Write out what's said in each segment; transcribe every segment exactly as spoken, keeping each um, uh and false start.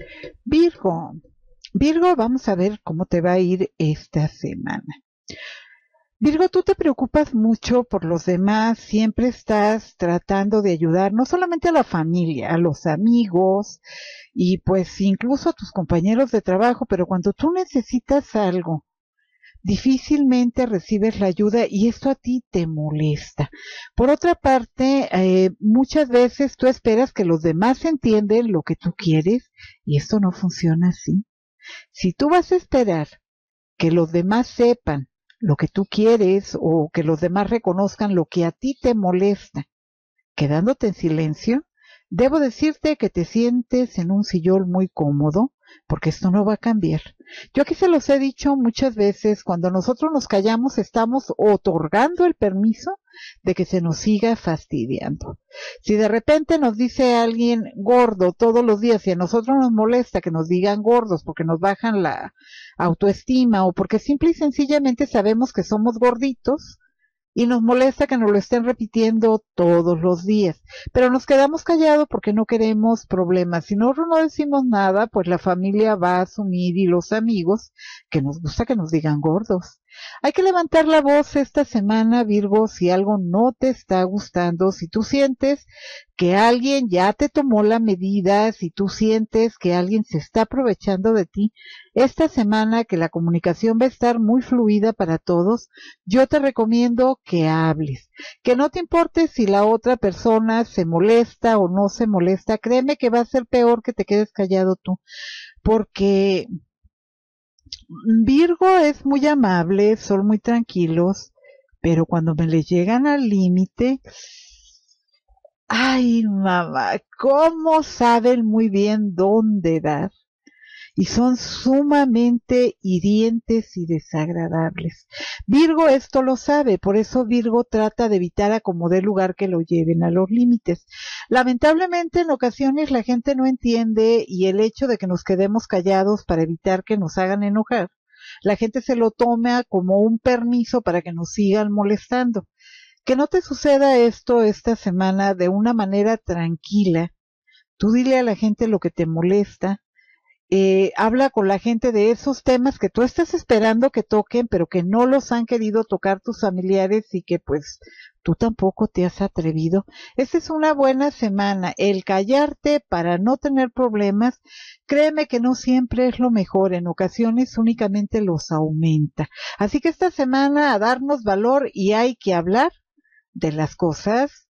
Virgo, Virgo, vamos a ver cómo te va a ir esta semana. Virgo, tú te preocupas mucho por los demás, siempre estás tratando de ayudar no solamente a la familia, a los amigos y pues incluso a tus compañeros de trabajo, pero cuando tú necesitas algo, difícilmente recibes la ayuda y esto a ti te molesta. Por otra parte, eh, muchas veces tú esperas que los demás entiendan lo que tú quieres y esto no funciona así. Si tú vas a esperar que los demás sepan lo que tú quieres o que los demás reconozcan lo que a ti te molesta, quedándote en silencio, debo decirte que te sientes en un sillón muy cómodo, porque esto no va a cambiar. Yo aquí se los he dicho muchas veces, cuando nosotros nos callamos estamos otorgando el permiso de que se nos siga fastidiando. Si de repente nos dice alguien gordo todos los días y a nosotros nos molesta que nos digan gordos porque nos bajan la autoestima o porque simple y sencillamente sabemos que somos gorditos, y nos molesta que nos lo estén repitiendo todos los días, pero nos quedamos callados porque no queremos problemas. Si nosotros no decimos nada, pues la familia va a asumir y los amigos que nos gusta que nos digan gordos. Hay que levantar la voz esta semana, Virgo, si algo no te está gustando, si tú sientes que alguien ya te tomó la medida, si tú sientes que alguien se está aprovechando de ti, esta semana que la comunicación va a estar muy fluida para todos, yo te recomiendo que hables, que no te importe si la otra persona se molesta o no se molesta, créeme que va a ser peor que te quedes callado tú, porque Virgo es muy amable, son muy tranquilos, pero cuando me le llegan al límite, ay mamá, cómo saben muy bien dónde dar y son sumamente hirientes y desagradables. Virgo esto lo sabe, por eso Virgo trata de evitar a como dé lugar que lo lleven a los límites. Lamentablemente en ocasiones la gente no entiende y el hecho de que nos quedemos callados para evitar que nos hagan enojar, la gente se lo toma como un permiso para que nos sigan molestando. Que no te suceda esto esta semana de una manera tranquila. Tú dile a la gente lo que te molesta, eh, habla con la gente de esos temas que tú estás esperando que toquen, pero que no los han querido tocar tus familiares y que pues tú tampoco te has atrevido. Esta es una buena semana. El callarte para no tener problemas, créeme que no siempre es lo mejor, en ocasiones únicamente los aumenta. Así que esta semana a darnos valor y hay que hablar de las cosas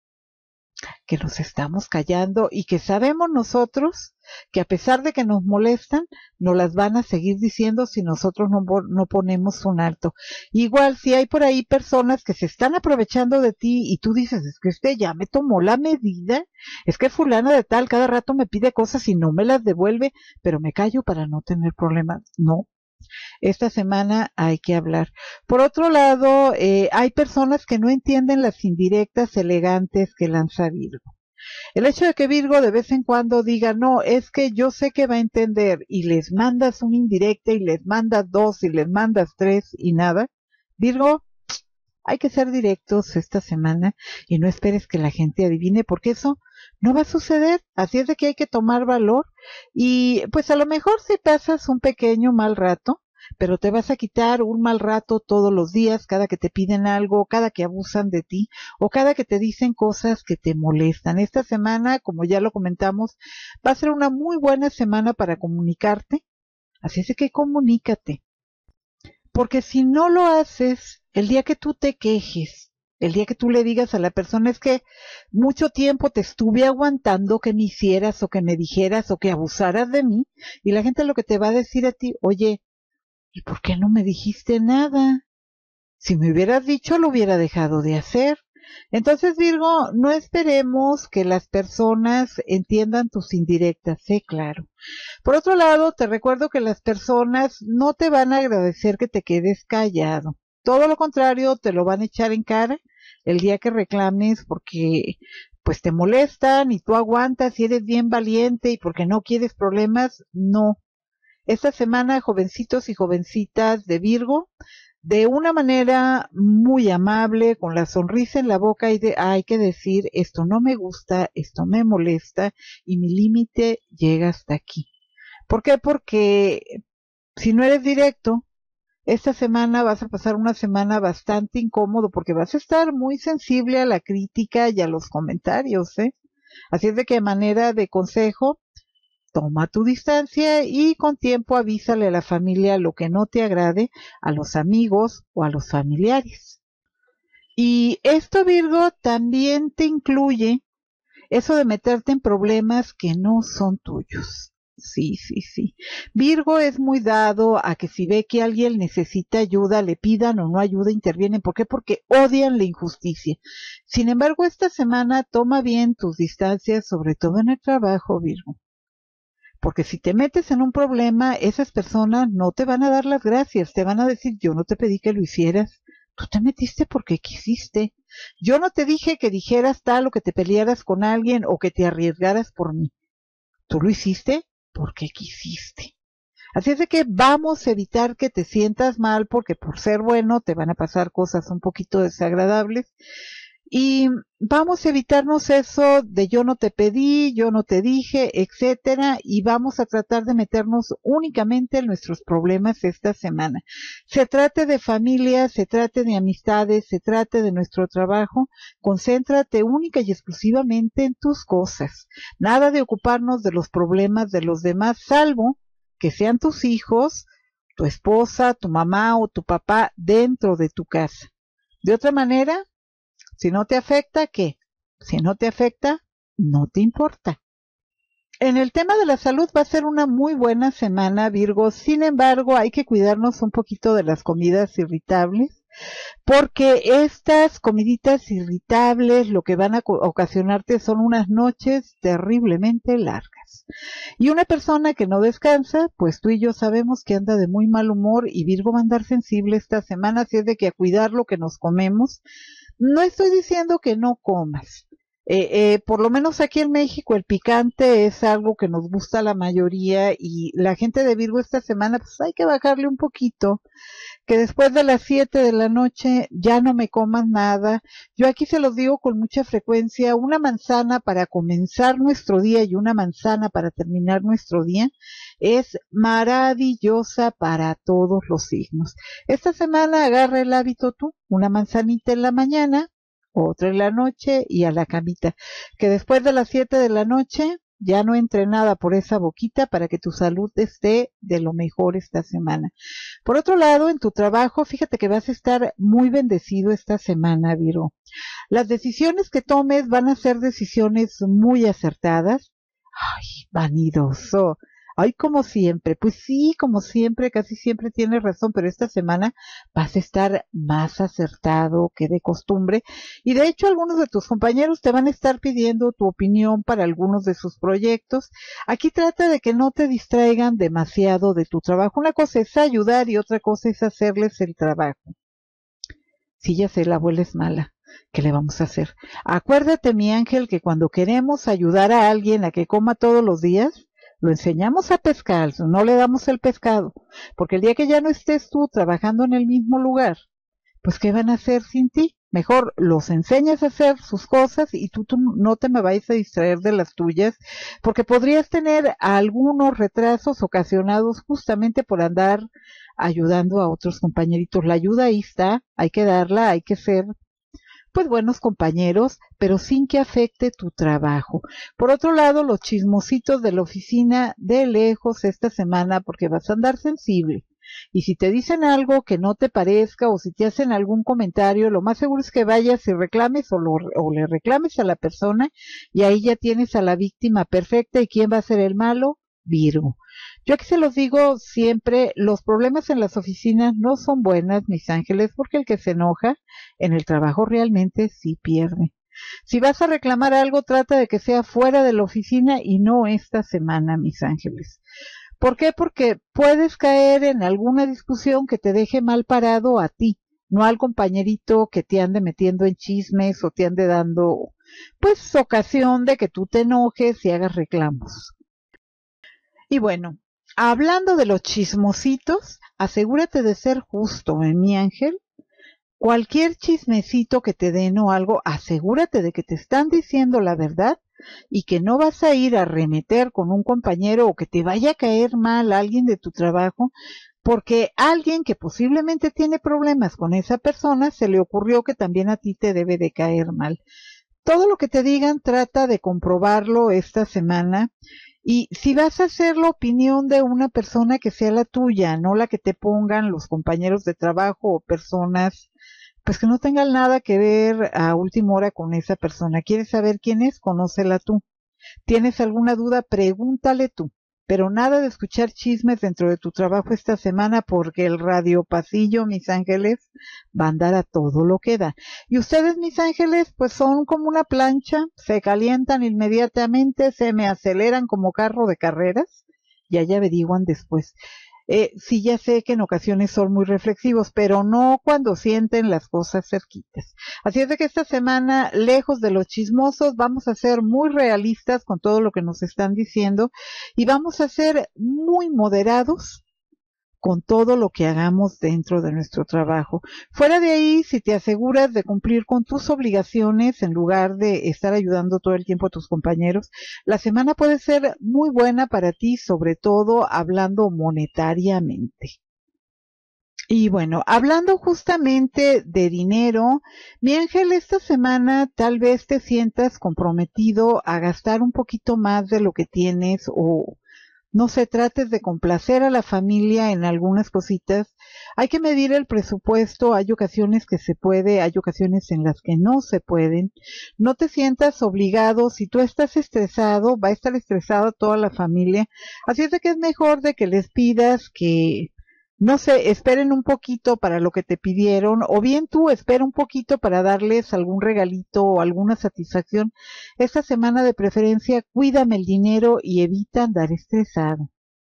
que nos estamos callando y que sabemos nosotros que a pesar de que nos molestan, nos las van a seguir diciendo si nosotros no, no ponemos un alto. Igual si hay por ahí personas que se están aprovechando de ti y tú dices, es que este ya me tomó la medida, es que fulana de tal cada rato me pide cosas y no me las devuelve, pero me callo para no tener problemas. No, esta semana hay que hablar. Por otro lado, eh, hay personas que no entienden las indirectas elegantes que lanza Virgo. El hecho de que Virgo de vez en cuando diga, no, es que yo sé que va a entender y les mandas una indirecta y les mandas dos y les mandas tres y nada. Virgo, hay que ser directos esta semana y no esperes que la gente adivine porque eso no va a suceder. Así es de que hay que tomar valor y pues a lo mejor si pasas un pequeño mal rato, pero te vas a quitar un mal rato todos los días, cada que te piden algo, cada que abusan de ti o cada que te dicen cosas que te molestan. Esta semana, como ya lo comentamos, va a ser una muy buena semana para comunicarte. Así es de que comunícate. Porque si no lo haces, el día que tú te quejes, el día que tú le digas a la persona es que mucho tiempo te estuve aguantando que me hicieras o que me dijeras o que abusaras de mí, y la gente lo que te va a decir a ti, oye, ¿y por qué no me dijiste nada? Si me hubieras dicho, lo hubiera dejado de hacer. Entonces, Virgo, no esperemos que las personas entiendan tus indirectas, sé claro. Por otro lado, te recuerdo que las personas no te van a agradecer que te quedes callado. Todo lo contrario, te lo van a echar en cara el día que reclames porque pues te molestan y tú aguantas y eres bien valiente y porque no quieres problemas. No. Esta semana, jovencitos y jovencitas de Virgo, de una manera muy amable, con la sonrisa en la boca y de, hay que decir, esto no me gusta, esto me molesta y mi límite llega hasta aquí. ¿Por qué? Porque si no eres directo, esta semana vas a pasar una semana bastante incómodo porque vas a estar muy sensible a la crítica y a los comentarios, ¿eh? Así es de que de manera de consejo, toma tu distancia y con tiempo avísale a la familia lo que no te agrade, a los amigos o a los familiares. Y esto, Virgo, también te incluye eso de meterte en problemas que no son tuyos. Sí, sí, sí. Virgo es muy dado a que si ve que alguien necesita ayuda, le pidan o no ayuda, intervienen. ¿Por qué? Porque odian la injusticia. Sin embargo, esta semana toma bien tus distancias, sobre todo en el trabajo, Virgo. Porque si te metes en un problema, esas personas no te van a dar las gracias, te van a decir, yo no te pedí que lo hicieras, tú te metiste porque quisiste. Yo no te dije que dijeras tal o que te pelearas con alguien o que te arriesgaras por mí. Tú lo hiciste porque quisiste. Así es de que vamos a evitar que te sientas mal porque por ser bueno te van a pasar cosas un poquito desagradables. Y vamos a evitarnos eso de yo no te pedí, yo no te dije, etcétera, y vamos a tratar de meternos únicamente en nuestros problemas esta semana. Se trate de familia, se trate de amistades, se trate de nuestro trabajo, concéntrate única y exclusivamente en tus cosas. Nada de ocuparnos de los problemas de los demás, salvo que sean tus hijos, tu esposa, tu mamá o tu papá dentro de tu casa. De otra manera, si no te afecta, ¿qué? Si no te afecta, no te importa. En el tema de la salud va a ser una muy buena semana, Virgo. Sin embargo, hay que cuidarnos un poquito de las comidas irritables, porque estas comiditas irritables lo que van a ocasionarte son unas noches terriblemente largas. Y una persona que no descansa, pues tú y yo sabemos que anda de muy mal humor y Virgo va a andar sensible esta semana, así es de que a cuidar lo que nos comemos. No estoy diciendo que no comas. Eh, eh, por lo menos aquí en México el picante es algo que nos gusta a la mayoría y la gente de Virgo esta semana pues hay que bajarle un poquito, que después de las siete de la noche ya no me coman nada. Yo aquí se los digo con mucha frecuencia, una manzana para comenzar nuestro día y una manzana para terminar nuestro día es maravillosa para todos los signos. Esta semana agarra el hábito tú, una manzanita en la mañana, otra en la noche y a la camita. Que después de las siete de la noche ya no entre nada por esa boquita para que tu salud esté de lo mejor esta semana. Por otro lado, en tu trabajo, fíjate que vas a estar muy bendecido esta semana, Virgo. Las decisiones que tomes van a ser decisiones muy acertadas. Ay, vanidoso. Ay, como siempre. Pues sí, como siempre, casi siempre tienes razón, pero esta semana vas a estar más acertado que de costumbre. Y de hecho, algunos de tus compañeros te van a estar pidiendo tu opinión para algunos de sus proyectos. Aquí trata de que no te distraigan demasiado de tu trabajo. Una cosa es ayudar y otra cosa es hacerles el trabajo. Sí, ya sé, la abuela es mala. ¿Qué le vamos a hacer? Acuérdate, mi ángel, que cuando queremos ayudar a alguien a que coma todos los días, lo enseñamos a pescar, no le damos el pescado, porque el día que ya no estés tú trabajando en el mismo lugar, pues ¿qué van a hacer sin ti? Mejor los enseñas a hacer sus cosas y tú, tú no te me vayas a distraer de las tuyas, porque podrías tener algunos retrasos ocasionados justamente por andar ayudando a otros compañeritos. La ayuda ahí está, hay que darla, hay que ser pues buenos compañeros, pero sin que afecte tu trabajo. Por otro lado, los chismositos de la oficina de lejos esta semana, porque vas a andar sensible. Y si te dicen algo que no te parezca o si te hacen algún comentario, lo más seguro es que vayas y reclames o, lo, o le reclames a la persona y ahí ya tienes a la víctima perfecta. ¿Y quién va a ser el malo? Virgo. Yo aquí se los digo siempre, los problemas en las oficinas no son buenas, mis ángeles, porque el que se enoja en el trabajo realmente sí pierde. Si vas a reclamar algo, trata de que sea fuera de la oficina y no esta semana, mis ángeles. ¿Por qué? Porque puedes caer en alguna discusión que te deje mal parado a ti, no al compañerito que te ande metiendo en chismes o te ande dando, pues, ocasión de que tú te enojes y hagas reclamos. Y bueno, hablando de los chismositos, asegúrate de ser justo, ¿eh, mi ángel? Cualquier chismecito que te den o algo, asegúrate de que te están diciendo la verdad y que no vas a ir a arremeter con un compañero o que te vaya a caer mal alguien de tu trabajo, porque alguien que posiblemente tiene problemas con esa persona se le ocurrió que también a ti te debe de caer mal. Todo lo que te digan trata de comprobarlo esta semana. Y si vas a hacer la opinión de una persona que sea la tuya, no la que te pongan los compañeros de trabajo o personas, pues que no tengan nada que ver a última hora con esa persona. ¿Quieres saber quién es? Conócela tú. ¿Tienes alguna duda? Pregúntale tú. Pero nada de escuchar chismes dentro de tu trabajo esta semana porque el radio pasillo, mis ángeles, va a andar a todo lo que da. Y ustedes, mis ángeles, pues son como una plancha, se calientan inmediatamente, se me aceleran como carro de carreras y allá averiguan después. Eh, sí, ya sé que en ocasiones son muy reflexivos, pero no cuando sienten las cosas cerquitas. Así es de que esta semana, lejos de los chismosos, vamos a ser muy realistas con todo lo que nos están diciendo y vamos a ser muy moderados con todo lo que hagamos dentro de nuestro trabajo. Fuera de ahí, si te aseguras de cumplir con tus obligaciones en lugar de estar ayudando todo el tiempo a tus compañeros, la semana puede ser muy buena para ti, sobre todo hablando monetariamente. Y bueno, hablando justamente de dinero, mi ángel, esta semana tal vez te sientas comprometido a gastar un poquito más de lo que tienes o no se trates de complacer a la familia en algunas cositas. Hay que medir el presupuesto. Hay ocasiones que se puede, hay ocasiones en las que no se pueden. No te sientas obligado. Si tú estás estresado, va a estar estresada toda la familia. Así es de que es mejor de que les pidas que, no sé, esperen un poquito para lo que te pidieron, o bien tú espera un poquito para darles algún regalito o alguna satisfacción. Esta semana de preferencia, cuídame el dinero y evita andar estresado.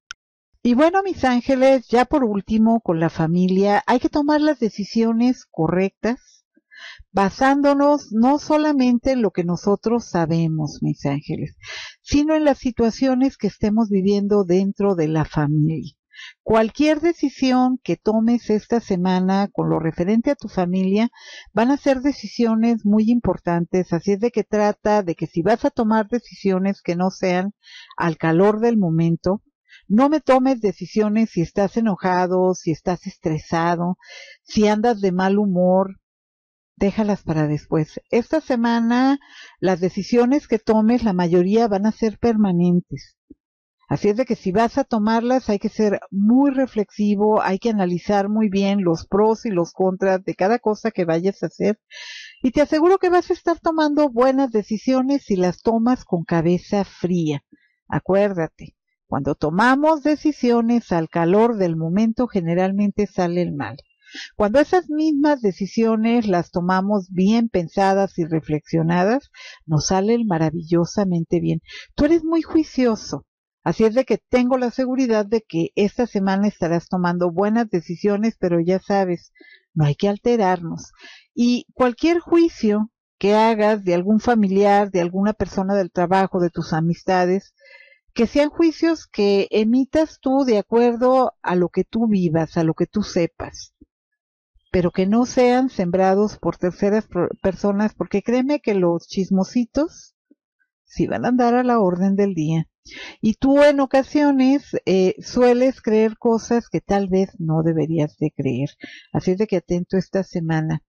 Y bueno, mis ángeles, ya por último, con la familia, hay que tomar las decisiones correctas, basándonos no solamente en lo que nosotros sabemos, mis ángeles, sino en las situaciones que estemos viviendo dentro de la familia. Cualquier decisión que tomes esta semana con lo referente a tu familia van a ser decisiones muy importantes, así es de que trata de que si vas a tomar decisiones que no sean al calor del momento, no me tomes decisiones si estás enojado, si estás estresado, si andas de mal humor, déjalas para después. Esta semana las decisiones que tomes, la mayoría van a ser permanentes. Así es de que si vas a tomarlas hay que ser muy reflexivo, hay que analizar muy bien los pros y los contras de cada cosa que vayas a hacer y te aseguro que vas a estar tomando buenas decisiones si las tomas con cabeza fría. Acuérdate, cuando tomamos decisiones al calor del momento generalmente sale el mal. Cuando esas mismas decisiones las tomamos bien pensadas y reflexionadas, nos salen maravillosamente bien. Tú eres muy juicioso. Así es de que tengo la seguridad de que esta semana estarás tomando buenas decisiones, pero ya sabes, no hay que alterarnos. Y cualquier juicio que hagas de algún familiar, de alguna persona del trabajo, de tus amistades, que sean juicios que emitas tú de acuerdo a lo que tú vivas, a lo que tú sepas, pero que no sean sembrados por terceras personas, porque créeme que los chismositos sí van a andar a la orden del día. Y tú en ocasiones eh, sueles creer cosas que tal vez no deberías de creer. Así es de que atento esta semana.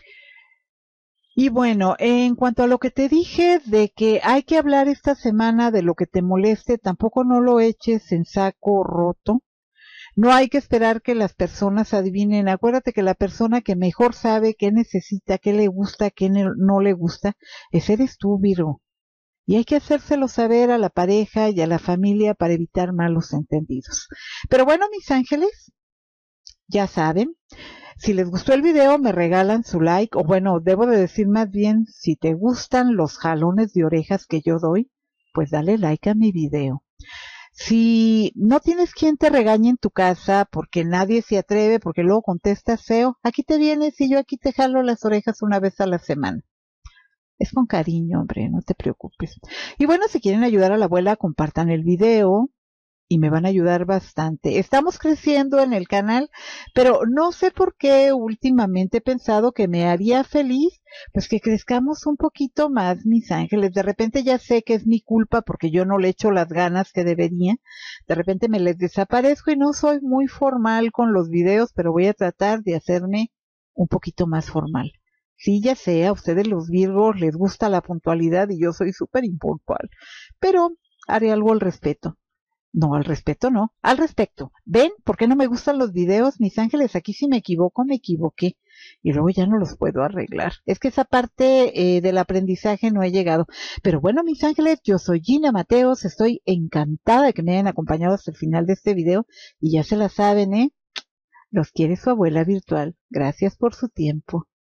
Y bueno, en cuanto a lo que te dije de que hay que hablar esta semana de lo que te moleste, tampoco no lo eches en saco roto. No hay que esperar que las personas adivinen. Acuérdate que la persona que mejor sabe qué necesita, qué le gusta, qué no le gusta, ese eres tú, Virgo. Y hay que hacérselo saber a la pareja y a la familia para evitar malos entendidos. Pero bueno, mis ángeles, ya saben, si les gustó el video me regalan su like, o bueno, debo de decir más bien, si te gustan los jalones de orejas que yo doy, pues dale like a mi video. Si no tienes quien te regañe en tu casa porque nadie se atreve, porque luego contestas feo, aquí te vienes y yo aquí te jalo las orejas una vez a la semana. Es con cariño, hombre, no te preocupes. Y bueno, si quieren ayudar a la abuela, compartan el video, y me van a ayudar bastante. Estamos creciendo en el canal, pero no sé por qué últimamente he pensado que me haría feliz, pues que crezcamos un poquito más, mis ángeles. De repente ya sé que es mi culpa porque yo no le echo las ganas que debería. De repente me les desaparezco y no soy muy formal con los videos, pero voy a tratar de hacerme un poquito más formal. Sí, ya sé, a ustedes los Virgos les gusta la puntualidad y yo soy súper impuntual, pero haré algo al respecto. No, al respeto no, al respecto. ¿Ven por qué no me gustan los videos, mis ángeles? Aquí si me equivoco, me equivoqué. Y luego ya no los puedo arreglar. Es que esa parte eh, del aprendizaje no he llegado. Pero bueno, mis ángeles, yo soy Gina Mateos. Estoy encantada de que me hayan acompañado hasta el final de este video. Y ya se la saben, ¿eh? Los quiere su abuela virtual. Gracias por su tiempo.